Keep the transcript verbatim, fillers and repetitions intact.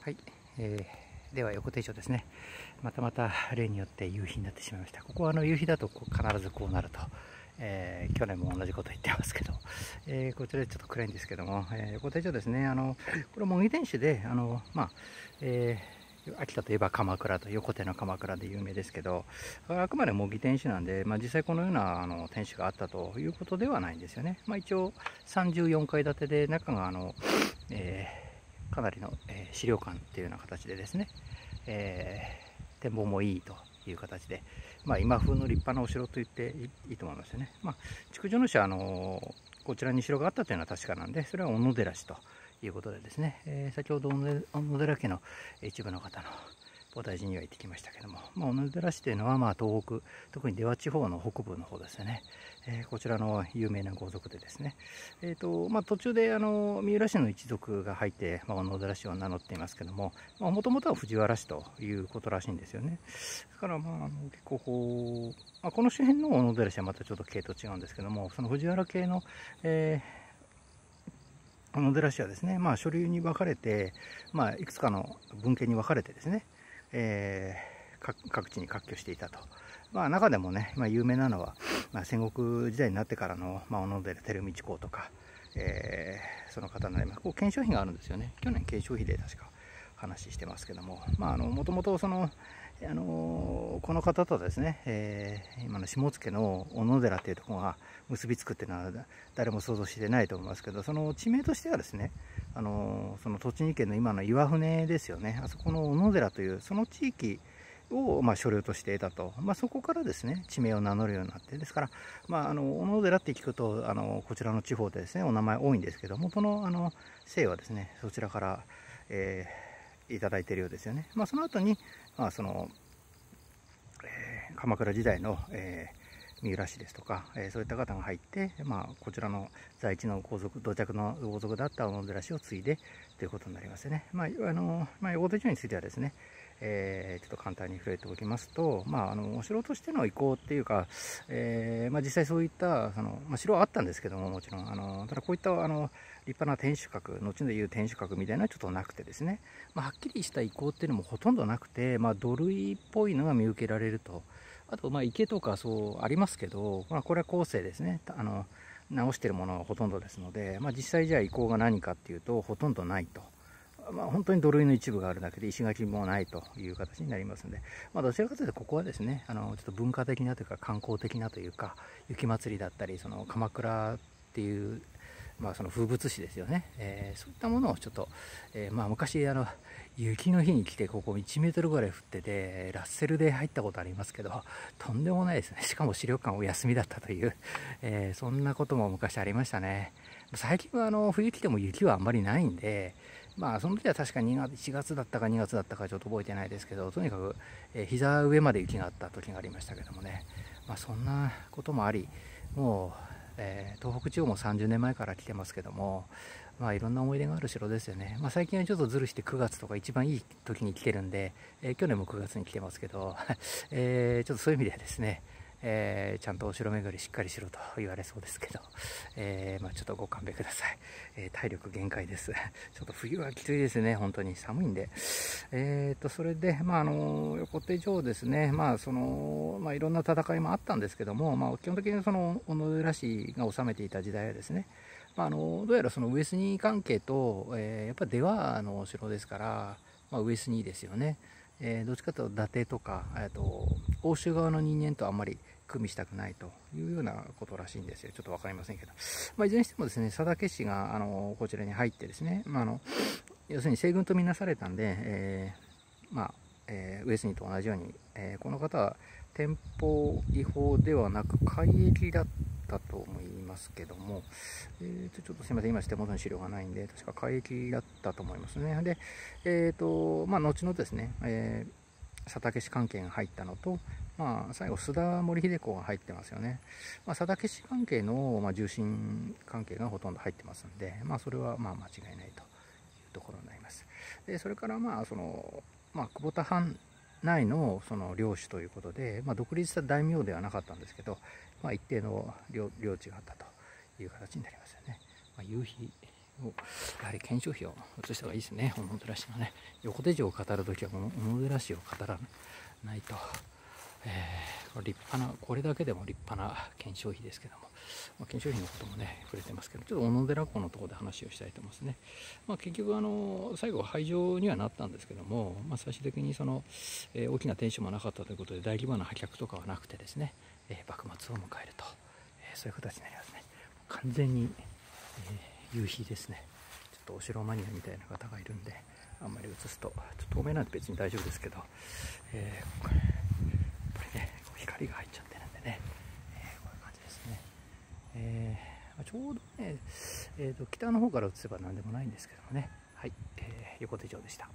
はい、えー、では横手町ですね。またまた例によって夕日になってしまいました。ここはあの夕日だとこう必ずこうなると、えー、去年も同じこと言ってますけど、えー、こちらでちょっと暗いんですけども、えー、横手町ですね。あのこれ模擬天守で、あのまあ、えー、秋田といえば鎌倉と横手の鎌倉で有名ですけど、あくまで模擬天守なんで、まあ、実際このようなあの天守があったということではないんですよね。まあ、一応さんじゅうよんかい建てで中があの、えーかなりの、えー、資料館というような形でですね、えー、展望もいいという形で、まあ、今風の立派なお城と言っていい、いいと思いますよね。まあ、築城の社、あのー、こちらに城があったというのは確かなんで、それは小野寺市ということでですね、えー、先ほど小野寺家の一部の方の菩提寺には行ってきましたけども、まあ、小野寺市というのはまあ東北、特に出羽地方の北部の方ですよね。えー、こちらの有名な豪族でですね、えーとまあ、途中であの三浦氏の一族が入って、まあ、小野寺市を名乗っていますけども、もともとは藤原氏ということらしいんですよね。だからまああの結構こう、まあ、この周辺の小野寺市はまたちょっと系統違うんですけども、その藤原系の、えー小野寺市はですね、まあ、所流に分かれて、まあ、いくつかの分家に分かれてですね、えー、各地に割拠していたと。まあ、中でもね、まあ、有名なのは、まあ、戦国時代になってからの、まあ、小野寺照道公とか、えー、その方になります。こう顕彰碑があるんですよね。去年顕彰碑で確か話してますけども、まあ、あのもともとその、あのこの方とですね、えー、今の下野の小野寺というところが結びつくっていうのは誰も想像してないと思いますけど、その地名としてはですね、あのその栃木県の今の岩船ですよね。あそこの小野寺というその地域をまあ所領として得たと、まあ、そこからですね地名を名乗るようになって、ですから、まあ、あの小野寺って聞くとあのこちらの地方でですねお名前多いんですけど、元のあの姓はですねそちらから、えー、いただいているようですよね。まあ、その後に、まあそのえー、鎌倉時代の、えー、三浦氏ですとか、えー、そういった方が入って、まあ、こちらの在地の皇族土着の皇族だった小野寺氏を継いでということになりますね。まああのまあ、横手町についてはですね、えー、ちょっと簡単に触れておきますと、まあ、あのお城としての遺構っていうか、えーまあ、実際そういったその、まあ、城はあったんですけども、もちろんあのただこういったあの立派な天守閣、後のいう天守閣みたいなのはちょっとなくてですね、まあ、はっきりした遺構っていうのもほとんどなくて、まあ、土塁っぽいのが見受けられると。あとまあ池とかそうありますけど、まあ、これは後世ですね、あの直しているものがほとんどですので、まあ、実際じゃあ遺構が何かっていうとほとんどないと。まあ、本当に土塁の一部があるだけで石垣もないという形になりますので、まあ、どちらかというとここはですね、あのちょっと文化的なというか観光的なというか、雪祭りだったりその鎌倉っていう、まあ、その風物詩ですよね、えー、そういったものをちょっと、えー、まあ昔あの雪の日に来てここいちメートルぐらい降っててラッセルで入ったことありますけど、とんでもないですね。しかも資料館お休みだったという、えー、そんなことも昔ありましたね。最近はあの冬来ても雪はあんまりないんで、まあその時は確かにがついちがつだったかにがつだったかちょっと覚えてないですけど、とにかく、えー、膝上まで雪があった時がありましたけどもね、まあ、そんなこともあり、もう、えー、東北地方もさんじゅうねんまえから来てますけども、まあ、いろんな思い出がある城ですよね。まあ、最近はちょっとずるしてくがつとか一番いい時に来てるんで、えー、去年もくがつに来てますけど、えー、ちょっとそういう意味ではですね、えー、ちゃんとお城巡りしっかりしろと言われそうですけど、えーまあ、ちょっとご勘弁ください。えー、体力限界です。ちょっと冬はきついですね、本当に寒いんで。えーと、それで、まあ、あの横手城ですね、まあそのまあ、いろんな戦いもあったんですけども、まあ、基本的にその小野寺氏が治めていた時代はですね、まあ、あのどうやらその上杉関係と、えー、やっぱり出羽のお城ですから、まあ、上杉ですよね。えー、どっちかというと伊達とか、えー、と欧州側の人間とあんまり組みしたくないというようなことらしいんですよ。ちょっと分かりませんけど、まあ、いずれにしてもですね、佐竹氏があのこちらに入ってですね、まあ、あの要するに西軍とみなされたんで、えー、まあ、えー、上杉と同じように、えー、この方は天保違法ではなく改易だったと思いますけども、えー、とちょっとすみません、今手元に資料がないんで、確か改易だったと思いますね。で、えーとまあ、後のですね、えー、佐竹氏関係が入ったのと、まあ、最後、須田森秀子が入ってますよね。まあ、佐竹氏関係の、まあ、重臣関係がほとんど入ってますんで、まあ、それはまあ間違いないというところになります。でそれから、まあそのまあ、久保田藩内のその領主ということで、まあ、独立した大名ではなかったんですけど、まあ、一定の領領地があったという形になりますよね。まあ、夕日やはり顕彰碑を写した方がいいですね。小野寺市のね、横手城を語るときはこの小野寺市を語らないと、えー、これ立派な、これだけでも立派な顕彰碑ですけども、まあ、顕彰碑のこともね触れてますけど、ちょっと小野寺湖のところで話をしたいと思いますね。まあ、結局あの最後は廃城にはなったんですけども、まあ、最終的にその、えー、大きな天守もなかったということで大規模な破却とかはなくてですね、えー、幕末を迎えると、えー、そういう形になりますね。完全に、えー、夕日ですね。ちょっとお城マニアみたいな方がいるんで、あんまり映すとちょっと透明なんて別に大丈夫ですけど、えー、やっぱりね光が入っちゃってるんでね、えー、こういう感じですね。えー、ちょうどね、えーと、北の方から映せば何でもないんですけどもね。はい、えー、横手城でした。